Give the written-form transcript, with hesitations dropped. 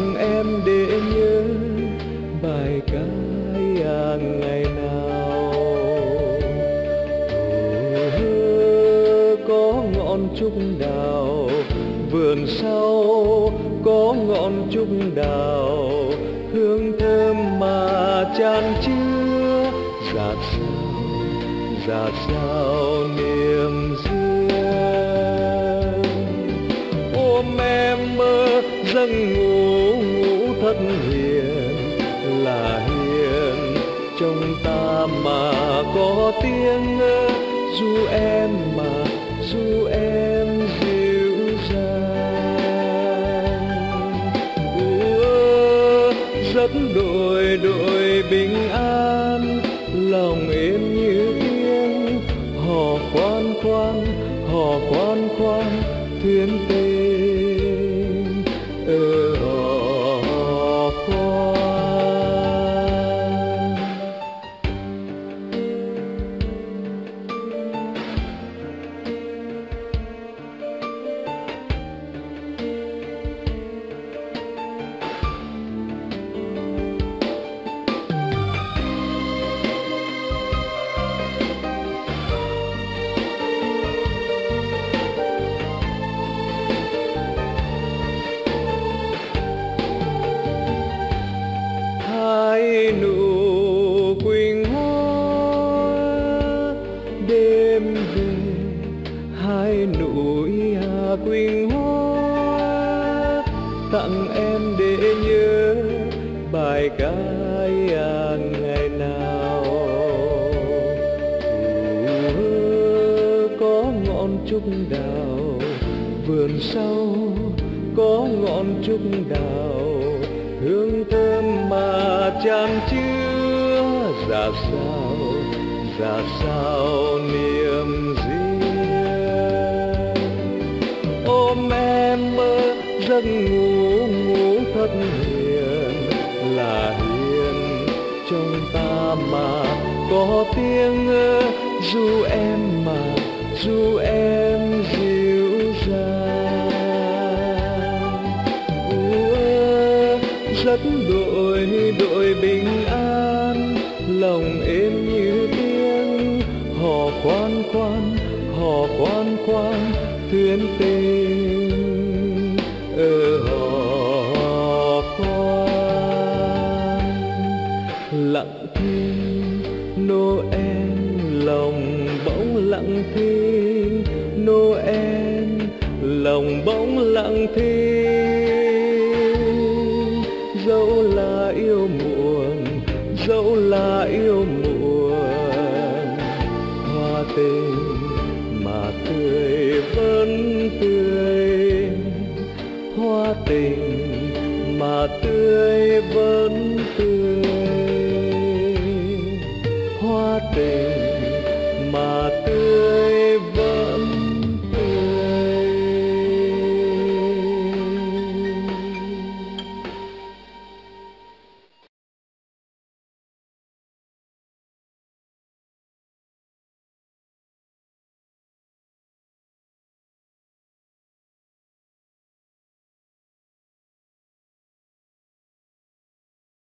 tặng em để nhớ bài ca ngày nào. Có ngọn trúc đào vườn sau, có ngọn trúc đào hương thơm mà chan chứa, dạt sao niềm riêng. Ôm em mơ giấc ngủ thật hiền, là hiền trong ta mà có tiếng, ru em mà ru em dịu dàng. Giấc đồi bình an, lòng êm như tiếng hò khoan khoan thuyền tình ở hò khoan. Hai nụ quỳnh hoa đêm về, hai nụ quỳnh hoa tặng em để nhớ bài ca ngày nào. Có ngọn trúc đào vườn sau, có ngọn trúc đào hương thơm mà chan chứa, dạt sao niềm riêng. Ôm em mơ giấc ngủ thật hiền, là hiền trong ta mà có tiếng, ru em mà ru em dịu dàng. Giấc đồi bình an, lòng êm như tiếng hò khoan khoan thuyền tình ở hò khoan. Lặng thinh Noel, lòng bỗng lặng thinh Noel, lòng bỗng lặng thinh. Dẫu là yêu muộn, dẫu là yêu muộn, hoa tình mà tươi vẫn tươi, hoa tình mà tươi vẫn tươi, hoa tình mà tươi